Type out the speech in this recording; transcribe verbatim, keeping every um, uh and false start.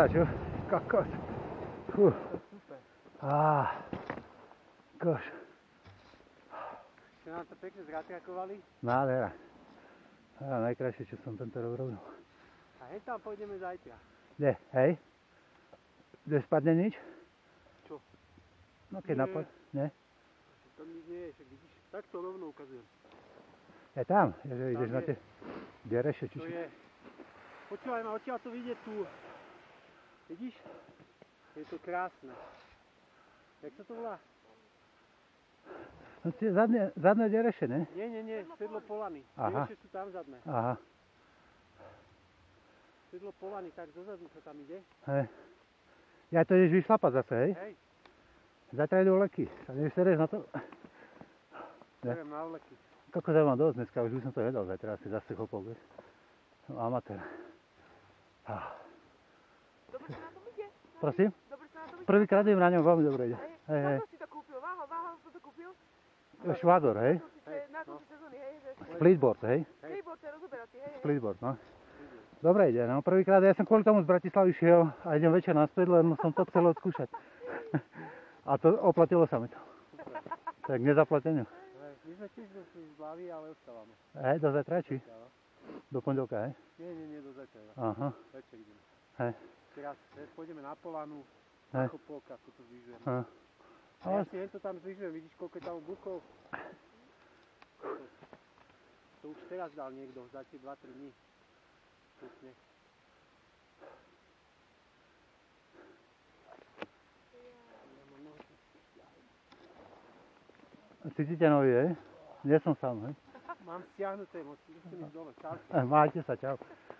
dobrá, čo? Kokos. Fú. Á, koš. Ste nám to pekne zratrakovali? Nádhera. Á, najkrajšie, čo som tento rok robil. A hej tam pôjdeme zajtra. Kde, hej? Kde spadne nič? Čo? No keď napad, ne? Tam nič nie je, však vidíš, takto rovno ukazujem. Je tam, je, že ideš Tam na tie dereše, či To čo? je, počúvaj ma, odtiaľ to vidieť tu, vidíš? Je to krásne. Jak sa to volá? No tie zadné, zadné dereše, ne? Nie, nie, nie, sedlo Polany. Aha. Dereše sú tam zadné. Aha, Sedlo Polany, tak dozadu sa tam ide. hej. Ja to ideš vyšlapať zase, hej? Hej, Zajtra idú vleky. A nevysereš na to? Ne. berem na vleky. Koľko za mám dosť dneska, už by som to nedal zajtra, asi zase chopok, vieš? Som amatér. Ah. Dobre sa na tom ide? Prosím? Dobre sa na tom ide? Prvýkrát idem na ňom, veľmi dobre ide. Hej, Hej, hej. na to si to kúpil? Váha, váha, to to kúpil? Švádor, hej? Na konci sezóny, hej? Že... Splitboard, hej? Splitboard sa rozoberací, hej? hej. Splitboard, no. Dobre ide, no prvýkrát, ja som kvôli tomu z Bratislavy šiel a idem večer naspäť, len som to chcel odskúšať. A to oplatilo sa mi to. Tak nezaplateniu. My sme tiež došli z Blavy, ale ostávame. Hej, do zajtra, či? Do pondelka, hej? Nie, nie, nie, do zajtra. Aha, Večer ideme. hej. Teraz pôjdeme na Polanu, Hej. na Chopok a toto zvyžujem. Aha. A ja si to tam zvyžujem, vidíš, koľko je tam bukov? To už teraz dal niekto, za tie dva tri dní. Pekne. Cítite nový, hej? Nie som sám, hej? Mám stiahnuté moci, musím ísť dole. Čau. Majte sa, čau.